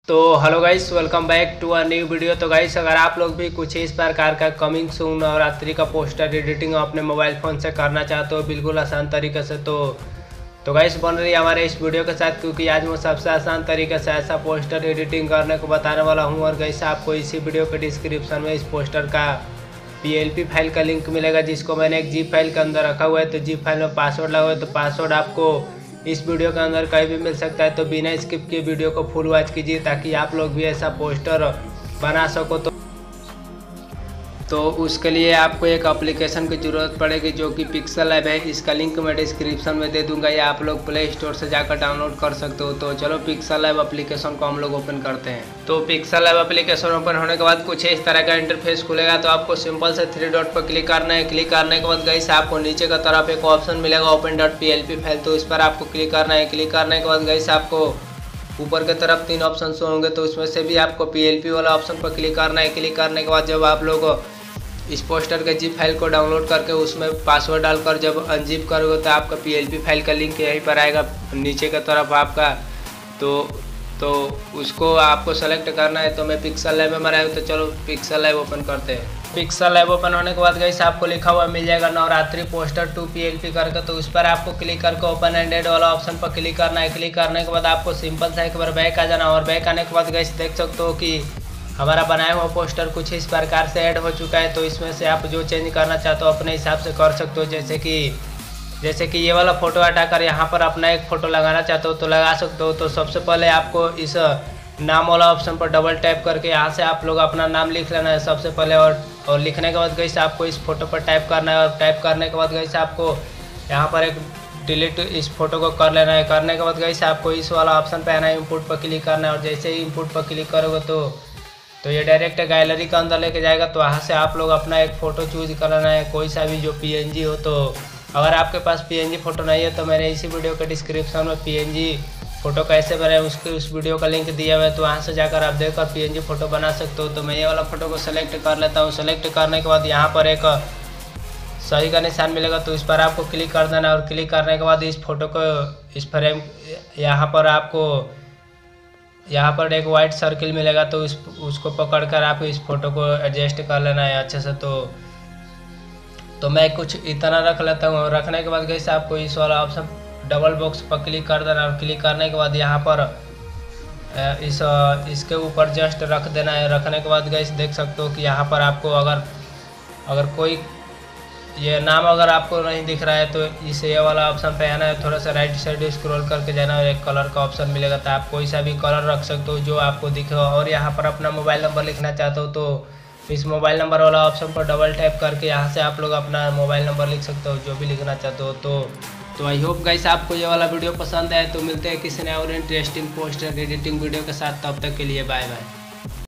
तो hello guys, welcome back to a new video. तो guys, अगर आप लोग भी कुछ इस प्रकार का कमिंग सून नवरात्रि का पोस्टर एडिटिंग अपने मोबाइल फ़ोन से करना चाहते हो बिल्कुल आसान तरीके से, तो गाइस बन रही है हमारे इस वीडियो के साथ, क्योंकि आज मैं सबसे आसान तरीके से ऐसा पोस्टर एडिटिंग करने को बताने वाला हूं। और गाइस, आपको इसी वीडियो के डिस्क्रिप्शन में इस पोस्टर का PLP फाइल का लिंक मिलेगा, जिसको मैंने एक zip फाइल के अंदर रखा हुआ है। तो zip फाइल में पासवर्ड लगा हुआ है, तो पासवर्ड आपको इस वीडियो के अंदर कहीं भी मिल सकता है। तो बिना स्किप के वीडियो को फुल वॉच कीजिए, ताकि आप लोग भी ऐसा पोस्टर बना सको। तो उसके लिए आपको एक एप्लीकेशन की ज़रूरत पड़ेगी, जो कि पिक्सल लैब है। इसका लिंक मैं डिस्क्रिप्शन में दे दूंगा, या आप लोग प्ले स्टोर से जाकर डाउनलोड कर सकते हो। तो चलो पिक्सल लैब एप्लीकेशन को हम लोग ओपन करते हैं। तो पिक्सल लैब एप्लीकेशन ओपन होने के बाद कुछ इस तरह का इंटरफेस खुलेगा। तो आपको सिंपल से 3 डॉट पर क्लिक करना है। क्लिक करने के बाद गाइस आपको नीचे की तरफ एक ऑप्शन मिलेगा open.plp फाइल, तो इस पर आपको क्लिक करना है। क्लिक करने के बाद गाइस आपको ऊपर की तरफ 3 ऑप्शन शो होंगे, तो उसमें से भी आपको PLP वाला ऑप्शन पर क्लिक करना है। क्लिक करने के बाद जब आप लोग इस पोस्टर के zip फाइल को डाउनलोड करके उसमें पासवर्ड डालकर जब अनजिप करोगे, तो आपका PLP फाइल का लिंक यहीं पर आएगा नीचे की तरफ आपका। तो उसको आपको सेलेक्ट करना है। तो मैं पिक्सल लैब में बनाया हूँ, तो चलो पिक्सल लैब ओपन करते हैं। पिक्सल लैब ओपन होने के बाद गाइस आपको लिखा हुआ मिल जाएगा नवरात्रि पोस्टर 2 PLP करके। तो उस पर आपको क्लिक करके ओपन एंडेड वाला ऑप्शन पर क्लिक करना है। क्लिक करने के बाद आपको सिंपल सा एक बार बैक आ जाना, और बैक आने के बाद गाइस देख सकते हो कि हमारा बनाया हुआ पोस्टर कुछ इस प्रकार से ऐड हो चुका है। तो इसमें से आप जो चेंज करना चाहते हो अपने हिसाब से कर सकते हो। जैसे कि ये वाला फ़ोटो हटाकर यहाँ पर अपना एक फ़ोटो लगाना चाहते हो तो लगा सकते हो। तो सबसे पहले आपको इस नाम वाला ऑप्शन पर डबल टैप करके यहाँ से आप लोग अपना नाम लिख लेना है सबसे पहले। और लिखने के बाद गाइस आपको इस फोटो पर टाइप करना है, और टाइप करने के बाद गाइस आपको यहाँ पर एक डिलीट इस फोटो को कर लेना है। करने के बाद गाइस आपको इस वाला ऑप्शन पे आना है, इनपुट पर क्लिक करना है। और जैसे ही इनपुट पर क्लिक करोगे तो ये डायरेक्ट गैलरी के अंदर लेके जाएगा। तो वहाँ से आप लोग अपना एक फ़ोटो चूज करना है, कोई सा भी जो PNG हो। तो अगर आपके पास PNG फ़ोटो नहीं है, तो मैंने इसी वीडियो के डिस्क्रिप्शन में PNG फ़ोटो कैसे बनाए उस वीडियो का लिंक दिया हुआ है। तो वहाँ से जाकर आप देखकर PNG फ़ोटो बना सकते हो। तो मैं ये वाला फ़ोटो को सेलेक्ट कर लेता हूँ। सेलेक्ट करने के बाद यहाँ पर एक सही का निशान मिलेगा, तो इस पर आपको क्लिक कर देना। और क्लिक करने के बाद इस फोटो को इस फ्रेम यहाँ पर एक वाइट सर्किल मिलेगा, तो उसको पकड़कर आप इस फोटो को एडजस्ट कर लेना है अच्छे से। तो मैं कुछ इतना रख लेता हूँ। रखने के बाद गाइस आपको इस वाला ऑप्शन डबल बॉक्स पर क्लिक कर देना। और क्लिक करने के बाद यहाँ पर इसके ऊपर जस्ट रख देना है। रखने के बाद गाइस देख सकते हो कि यहाँ पर आपको अगर कोई ये नाम अगर आपको नहीं दिख रहा है, तो इस ये वाला ऑप्शन पे आना है। थोड़ा सा राइट साइड स्क्रॉल करके जाना है, एक कलर का ऑप्शन मिलेगा। तो आप कोई सा भी कलर रख सकते हो जो आपको दिखे। और यहाँ पर अपना मोबाइल नंबर लिखना चाहते हो, तो इस मोबाइल नंबर वाला ऑप्शन पर डबल टैप करके यहाँ से आप लोग अपना मोबाइल नंबर लिख सकते हो, जो भी लिखना चाहते हो। तो आई होप गाइस आपको ये वाला वीडियो पसंद आए। तो मिलते हैं किसी नए और इंटरेस्टिंग पोस्टर एडिटिंग वीडियो के साथ। तब तक के लिए बाय बाय।